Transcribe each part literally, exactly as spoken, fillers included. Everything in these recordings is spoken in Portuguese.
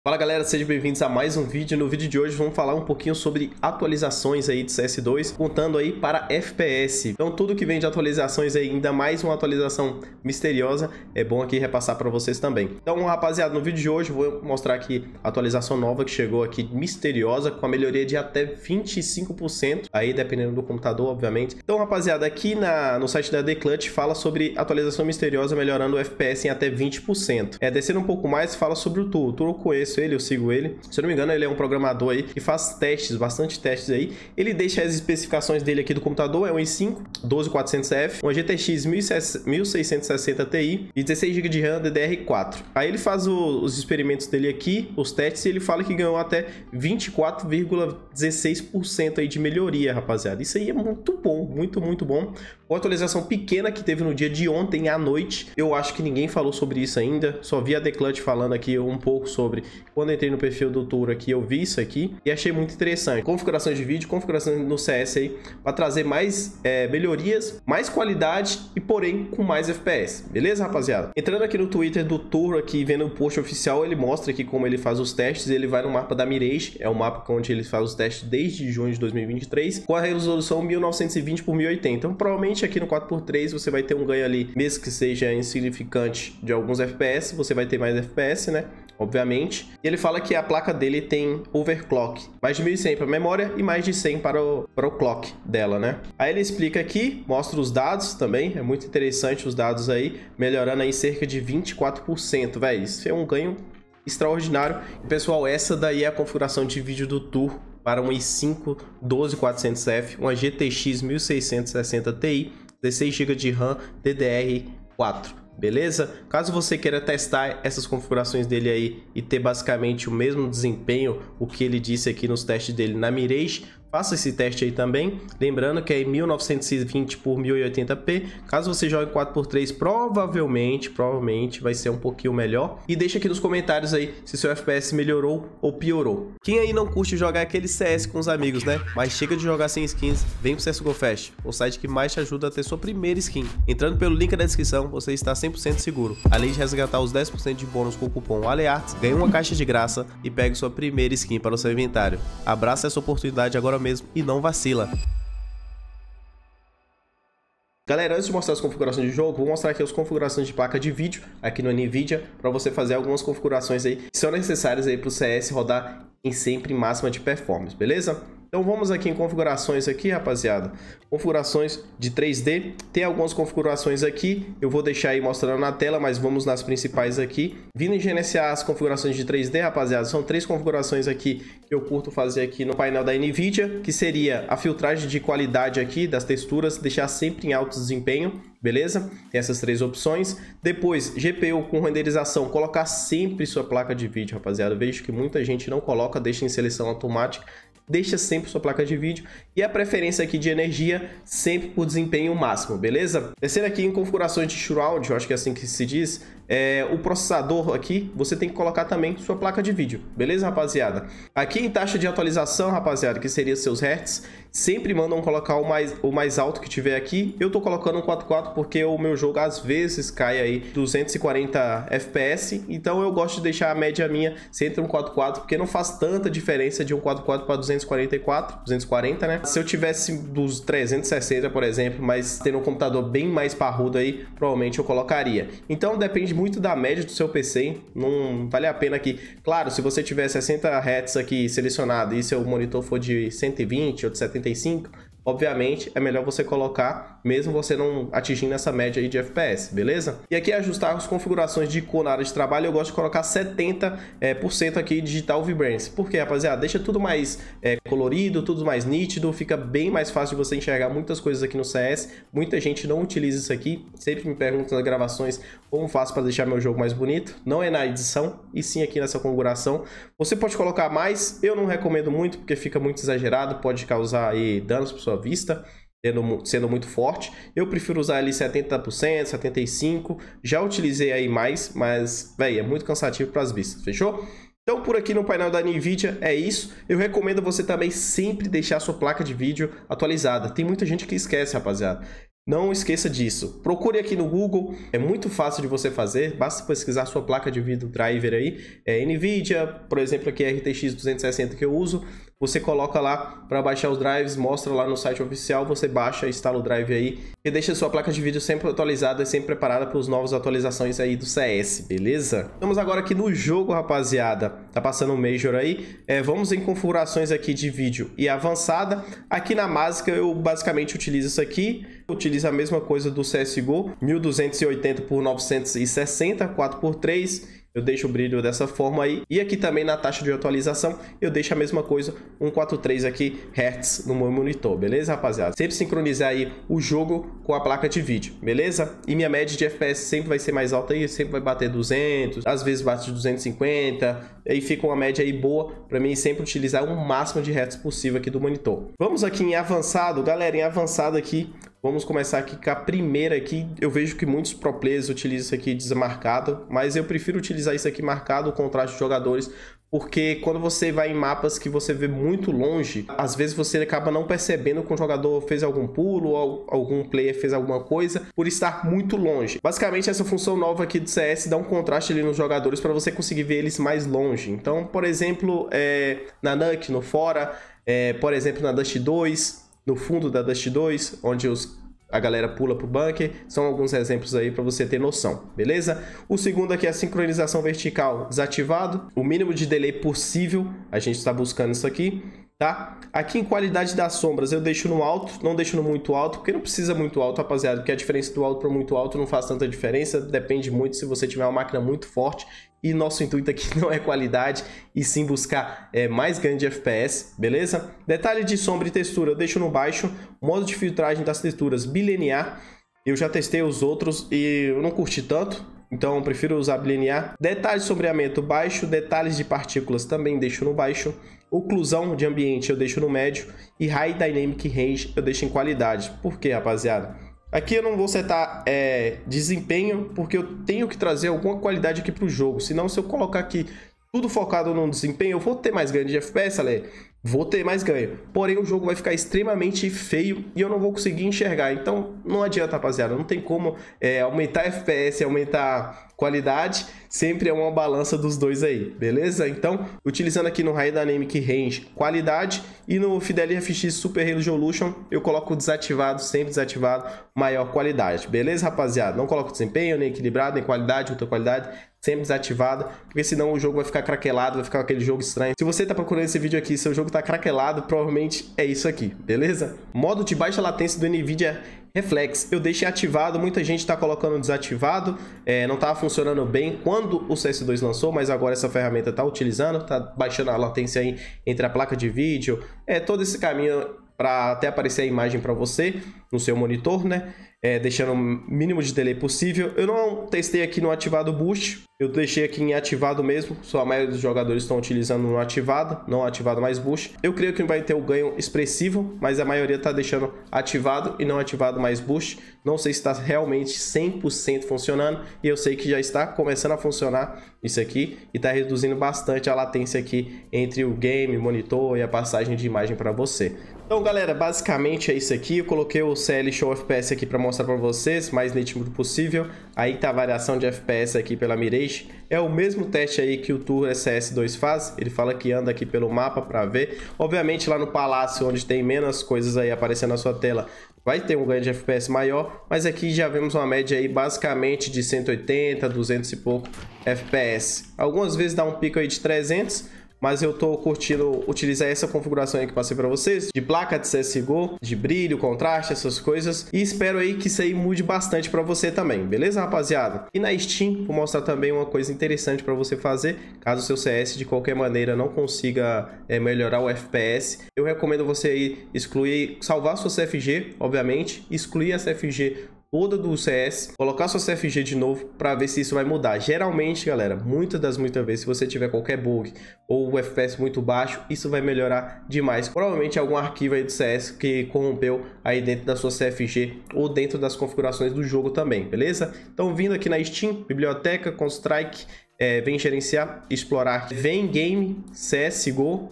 Fala galera, sejam bem-vindos a mais um vídeo. No vídeo de hoje vamos falar um pouquinho sobre atualizações aí de C S dois, contando aí para F P S. Então tudo que vem de atualizações aí, ainda mais uma atualização misteriosa, é bom aqui repassar para vocês também. Então rapaziada, no vídeo de hoje vou mostrar aqui a atualização nova que chegou aqui, misteriosa, com a melhoria de até vinte e cinco por cento, aí dependendo do computador, obviamente. Então rapaziada, aqui na, no site da The Clutch fala sobre atualização misteriosa melhorando o F P S em até vinte por cento. É, descendo um pouco mais, fala sobre o Tur. O Tur eu conheço ele, eu sigo ele. Se eu não me engano, ele é um programador aí que faz testes, bastante testes aí. Ele deixa as especificações dele aqui do computador, é um i cinco doze mil e quatrocentos F, uma G T X mil seiscentos e sessenta Ti e dezesseis gigas de RAM D D R quatro. Aí ele faz o, os experimentos dele aqui, os testes, e ele fala que ganhou até vinte e quatro vírgula dezesseis por cento aí de melhoria, rapaziada. Isso aí é muito bom, muito, muito bom. Uma atualização pequena que teve no dia de ontem à noite. Eu acho que ninguém falou sobre isso ainda. Só vi a The Clutch falando aqui um pouco sobre. Quando eu entrei no perfil do Tur aqui, eu vi isso aqui e achei muito interessante. Configurações de vídeo, configuração no C S aí, para trazer mais é, melhorias, mais qualidade e porém com mais F P S. Beleza, rapaziada? Entrando aqui no Twitter do Tur, aqui vendo o post oficial, ele mostra aqui como ele faz os testes. Ele vai no mapa da Mirage, é o mapa onde ele faz os testes desde junho de dois mil e vinte e três, com a resolução mil novecentos e vinte por mil e oitenta. Então, provavelmente aqui no quatro por três você vai ter um ganho ali, mesmo que seja insignificante, de alguns F P S, você vai ter mais F P S, né? Obviamente. E ele fala que a placa dele tem overclock, mais de mil e cem para a memória e mais de cem para o, para o clock dela, né? Aí ele explica aqui, mostra os dados também, é muito interessante os dados aí, melhorando aí cerca de vinte e quatro por cento, velho. Isso é um ganho extraordinário. E, pessoal, essa daí é a configuração de vídeo do Tur para um i cinco doze mil e quatrocentos F, uma G T X mil seiscentos e sessenta Ti, dezesseis gigas de RAM D D R quatro. Beleza? Caso você queira testar essas configurações dele aí e ter basicamente o mesmo desempenho, o que ele disse aqui nos testes dele na Mirage, faça esse teste aí também. Lembrando que é em mil novecentos e vinte por mil e oitenta p. Caso você jogue quatro por três, provavelmente, provavelmente vai ser um pouquinho melhor. E deixa aqui nos comentários aí se seu F P S melhorou ou piorou. Quem aí não curte jogar aquele C S com os amigos, né? Mas chega de jogar sem skins, vem pro C S G O Fest, o site que mais te ajuda a ter sua primeira skin. Entrando pelo link da descrição, você está cem por cento seguro. Além de resgatar os dez por cento de bônus com o cupom ALEARTS, ganhe uma caixa de graça e pegue sua primeira skin para o seu inventário. Abraça essa oportunidade agora mesmo e não vacila. Galera, antes de mostrar as configurações de jogo, vou mostrar aqui as configurações de placa de vídeo aqui no NVIDIA, para você fazer algumas configurações aí que são necessárias aí para o C S rodar em sempre máxima de performance, beleza? Então vamos aqui em configurações aqui, rapaziada. Configurações de três D. Tem algumas configurações aqui. Eu vou deixar aí mostrando na tela, mas vamos nas principais aqui. Vindo em gerenciar as configurações de três D, rapaziada. São três configurações aqui que eu curto fazer aqui no painel da NVIDIA, que seria a filtragem de qualidade aqui das texturas, deixar sempre em alto desempenho. Beleza? Tem essas três opções. Depois, G P U com renderização. Colocar sempre sua placa de vídeo, rapaziada. Eu vejo que muita gente não coloca, deixa em seleção automática. Deixa sempre sua placa de vídeo. E a preferência aqui de energia, sempre por desempenho máximo, beleza? Descendo aqui em configurações de shroud, eu acho que é assim que se diz. É, o processador aqui, você tem que colocar também sua placa de vídeo, beleza, rapaziada? Aqui em taxa de atualização, rapaziada, que seria seus hertz, sempre mandam colocar o mais, o mais alto que tiver aqui. Eu tô colocando um quatro por quatro porque o meu jogo às vezes cai aí duzentos e quarenta F P S, então eu gosto de deixar a média minha sempre um quatro por quatro, porque não faz tanta diferença de um quatro por quatro para duzentos e quarenta e quatro, duzentos e quarenta, né? Se eu tivesse dos trezentos e sessenta, por exemplo, mas tendo um computador bem mais parrudo aí, provavelmente eu colocaria. Então depende muito da média do seu P C, não vale a pena aqui. Claro, se você tiver sessenta hertz aqui selecionado e seu monitor for de cento e vinte ou de setenta e cinco, obviamente é melhor você colocar, mesmo você não atingindo essa média aí de F P S, beleza? E aqui ajustar as configurações de cor na área de trabalho, eu gosto de colocar setenta por cento aqui Digital Vibrance. Por quê, rapaziada? Deixa tudo mais é, colorido, tudo mais nítido, fica bem mais fácil de você enxergar muitas coisas aqui no C S. Muita gente não utiliza isso aqui, sempre me perguntam nas gravações como faço para deixar meu jogo mais bonito. Não é na edição, e sim aqui nessa configuração. Você pode colocar mais, eu não recomendo muito porque fica muito exagerado, pode causar aí danos para sua vista, sendo, sendo muito forte. Eu prefiro usar ali setenta por cento, setenta e cinco por cento. Já utilizei aí mais, mas, velho, é muito cansativo para as vistas, fechou? Então, por aqui no painel da NVIDIA é isso. Eu recomendo você também sempre deixar sua placa de vídeo atualizada. Tem muita gente que esquece, rapaziada. Não esqueça disso. Procure aqui no Google, é muito fácil de você fazer, basta pesquisar sua placa de vídeo driver aí, é Nvidia, por exemplo, aqui é R T X duzentos e sessenta que eu uso, você coloca lá para baixar os drives, mostra lá no site oficial, você baixa, instala o drive aí e deixa sua placa de vídeo sempre atualizada e sempre preparada para as novas atualizações aí do C S, beleza? Estamos agora aqui no jogo, rapaziada, tá passando um Major aí, é, vamos em configurações aqui de vídeo e avançada. Aqui na básica eu basicamente utilizo isso aqui, utilizo a mesma coisa do C S G O, mil duzentos e oitenta por novecentos e sessenta, quatro por três. Eu deixo o brilho dessa forma aí. E aqui também na taxa de atualização, eu deixo a mesma coisa, cento e quarenta e três aqui, Hz no meu monitor, beleza, rapaziada? Sempre sincronizar aí o jogo com a placa de vídeo, beleza? E minha média de F P S sempre vai ser mais alta aí, sempre vai bater duzentos, às vezes bate duzentos e cinquenta, aí fica uma média aí boa para mim sempre utilizar o máximo de Hz possível aqui do monitor. Vamos aqui em avançado, galera, em avançado aqui, vamos começar aqui com a primeira aqui. Eu vejo que muitos pro players utilizam isso aqui desmarcado, mas eu prefiro utilizar isso aqui marcado, o contraste de jogadores, porque quando você vai em mapas que você vê muito longe, às vezes você acaba não percebendo que um jogador fez algum pulo ou algum player fez alguma coisa por estar muito longe. Basicamente essa função nova aqui do C S dá um contraste ali nos jogadores para você conseguir ver eles mais longe. Então, por exemplo, é, na Nuke, no Fora, é, por exemplo na Dust dois, no fundo da Dust dois, onde os, a galera pula pro bunker, são alguns exemplos aí para você ter noção, beleza? O segundo aqui é a sincronização vertical desativado, o mínimo de delay possível, a gente está buscando isso aqui, tá? Aqui em qualidade das sombras eu deixo no alto, não deixo no muito alto, porque não precisa muito alto, rapaziada, porque a diferença do alto para muito alto não faz tanta diferença, depende muito se você tiver uma máquina muito forte. E nosso intuito aqui não é qualidade, e sim buscar é, mais ganho de F P S, beleza? Detalhe de sombra e textura eu deixo no baixo. Modo de filtragem das texturas bilinear. Eu já testei os outros e eu não curti tanto, então eu prefiro usar bilinear. Detalhe de sombreamento baixo, detalhes de partículas também deixo no baixo. Oclusão de ambiente eu deixo no médio. E High Dynamic Range eu deixo em qualidade. Por quê, rapaziada? Aqui eu não vou setar é, desempenho, porque eu tenho que trazer alguma qualidade aqui para o jogo. Senão, se eu colocar aqui tudo focado no desempenho, eu vou ter mais ganho de F P S, Ale? Vou ter mais ganho. Porém, o jogo vai ficar extremamente feio e eu não vou conseguir enxergar. Então, não adianta, rapaziada. Não tem como é, aumentar F P S e aumentar qualidade. Sempre é uma balança dos dois aí, beleza? Então, utilizando aqui no High Dynamic Range, qualidade. E no Fidelity F X Super Resolution, eu coloco desativado, sempre desativado, maior qualidade. Beleza, rapaziada? Não coloco desempenho, nem equilibrado, nem qualidade, outra qualidade. Sempre desativado, porque senão o jogo vai ficar craquelado, vai ficar aquele jogo estranho. Se você tá procurando esse vídeo aqui, seu jogo tá craquelado, provavelmente é isso aqui, beleza? Modo de baixa latência do Nvidia Reflex, eu deixei ativado, muita gente tá colocando desativado, é, não tava funcionando bem quando o C S dois lançou, mas agora essa ferramenta tá utilizando, tá baixando a latência aí entre a placa de vídeo, é todo esse caminho para até aparecer a imagem para você no seu monitor, né? É, deixando o mínimo de delay possível. Eu não testei aqui no ativado boost, eu deixei aqui em ativado mesmo, só a maioria dos jogadores estão utilizando no ativado, não ativado mais boost. Eu creio que vai ter o ganho expressivo, mas a maioria está deixando ativado e não ativado mais boost. Não sei se está realmente cem por cento funcionando, e eu sei que já está começando a funcionar isso aqui, e está reduzindo bastante a latência aqui entre o game, monitor e a passagem de imagem para você. Então, galera, basicamente é isso aqui. Eu coloquei o C L Show F P S aqui para mostrar para vocês, mais nítido possível. Aí tá a variação de F P S aqui pela Mirage. É o mesmo teste aí que o Tour S S dois faz. Ele fala que anda aqui pelo mapa para ver. Obviamente lá no Palácio, onde tem menos coisas aí aparecendo na sua tela, vai ter um ganho de F P S maior. Mas aqui já vemos uma média aí basicamente de cento e oitenta, duzentos e pouco F P S. Algumas vezes dá um pico aí de trezentos. Mas eu tô curtindo utilizar essa configuração aí que passei para vocês, de placa de C S G O, de brilho, contraste, essas coisas. E espero aí que isso aí mude bastante para você também, beleza, rapaziada? E na Steam, vou mostrar também uma coisa interessante para você fazer, caso o seu C S de qualquer maneira não consiga é, melhorar o F P S. Eu recomendo você aí excluir, salvar sua C F G, obviamente, excluir a C F G toda do C S, colocar sua C F G de novo para ver se isso vai mudar. Geralmente, galera, muitas das muitas vezes, se você tiver qualquer bug ou o F P S muito baixo, isso vai melhorar demais. Provavelmente algum arquivo aí do C S que corrompeu aí dentro da sua C F G ou dentro das configurações do jogo também, beleza? Então, vindo aqui na Steam, biblioteca, com Strike, é, vem gerenciar, explorar, vem game, C S G O,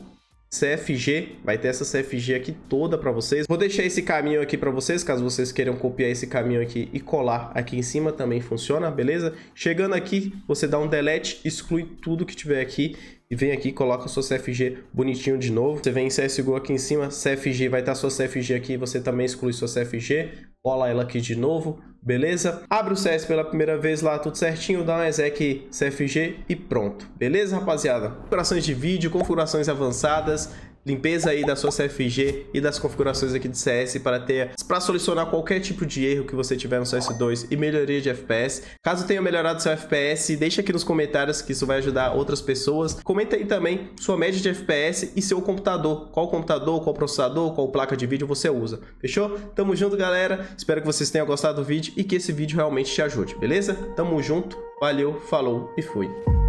C F G, vai ter essa C F G aqui toda para vocês. Vou deixar esse caminho aqui para vocês, caso vocês queiram copiar esse caminho aqui e colar aqui em cima, também funciona, beleza? Chegando aqui, você dá um delete, exclui tudo que tiver aqui e vem aqui, coloca a sua C F G bonitinho de novo. Você vem em C S G O aqui em cima, C F G, vai estar sua C F G aqui, você também exclui sua C F G, cola ela aqui de novo, beleza? Abre o C S pela primeira vez lá, tudo certinho, dá um exec C F G e pronto, beleza, rapaziada? Configurações de vídeo, configurações avançadas, limpeza aí da sua C F G e das configurações aqui de C S para ter, para solucionar qualquer tipo de erro que você tiver no C S dois e melhoria de F P S. Caso tenha melhorado seu F P S, deixa aqui nos comentários que isso vai ajudar outras pessoas. Comenta aí também sua média de F P S e seu computador. Qual computador, qual processador, qual placa de vídeo você usa. Fechou? Tamo junto, galera. Espero que vocês tenham gostado do vídeo e que esse vídeo realmente te ajude, beleza? Tamo junto. Valeu, falou e fui.